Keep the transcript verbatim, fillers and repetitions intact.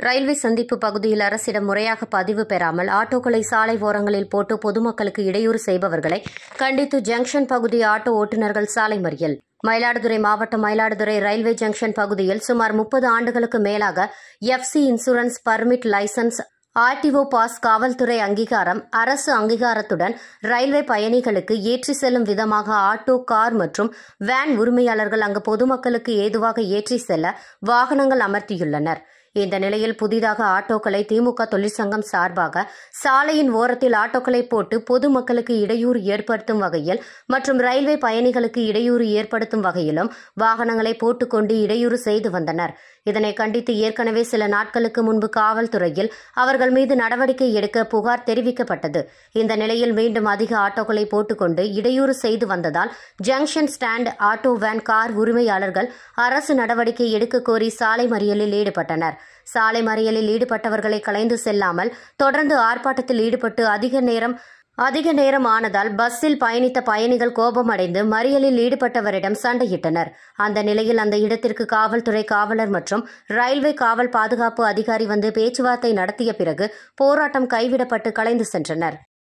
Railway சந்திப்பு பகுதியில் அரசிடம் முறையாக பதிவு பெறாமல் ஆட்டோக்களை சாலை ஓரங்களில் போட்டு பொதுமக்களுக்கு இடையூறு செய்பவர்களை கண்டித்து ஜங்ஷன் பகுதி ஆட்டோ ஓட்டுநர்கள் சாலை மறியல். மயிலாடுதுறை மாவட்டம் மயிலாடுதுறை ரயில்வே ஜங்ஷன் பகுதியில் சுமார் முப்பது ஆண்டுகளுக்கு மேலாக F C insurance permit licence RTO pass காவல்துறை அங்கீகாரம் அரசு அங்கீகாரத்துடன் ரயில்வே பயணிகளுக்கு ஏற்றி செல்லும் விதமாக ஆட்டோ கார் மற்றும் வேன் உரிமையாளர்கள் அங்கு பொதுமக்களுக்கு ஏதுவாக ஏற்றி செல்ல வாகனங்கள் அமர்த்தியுள்ளனர். இந்த நிலையில் புதிதாக ஆட்டோக்களை திமுக தொழிற்சங்கம் சார்பாக சாலையின் ஓரத்தில் ஆட்டோக்களை போட்டு பொதுமக்களுக்கு இடையூறு ஏற்படுத்தும் வகையில் மற்றும் ரயில்வே பயணிகளுக்கு இடையூறு ஏற்படுத்தும் வகையிலும் வாகனங்களை போட்டுக்கொண்டு இடையூறு செய்து வந்தனர். இதனை கண்டித்து ஏற்கனவே சில நாட்களுக்கு முன்பு காவல்துறையில் அவர்கள் மீது நடவடிக்கை எடுக்க புகார் தெரிவிக்கப்பட்டது. இந்த நிலையில் மீண்டும் அதிக ஆட்டோக்களை போட்டுக்கொண்டு இடையூறு செய்து வந்ததால் junction stand auto van car உரிமையாளர்கள் அரசு நடவடிக்கை எடுக்க கோரி சாலை மறியலில் ஈடுபட்டனர். சாலை மறியலில் ஈடுபட்டவர்களை கலைந்து செல்லாமல் தொடர்ந்து ஆர்ப்பாட்டத்தில் ஈடுபட்டு அதிக நேரம் அதிக நேரம் ஆனதால் பஸ்ஸில் பயணித்த பயணிகள் கோபமடைந்து மறியலில் ஈடுபட்டவரிடம் சண்டையிட்டனர். அந்த நிலையில் அந்த இடத்திற்கு காவல்துறை காவலர் மற்றும் ரயில்வே காவல் பாதுகாப்பு அதிகாரி வந்து பேச்சுவார்த்தை நடத்திய பிறகு போராட்டம் கைவிடப்பட்டு கலைந்து சென்றனர்.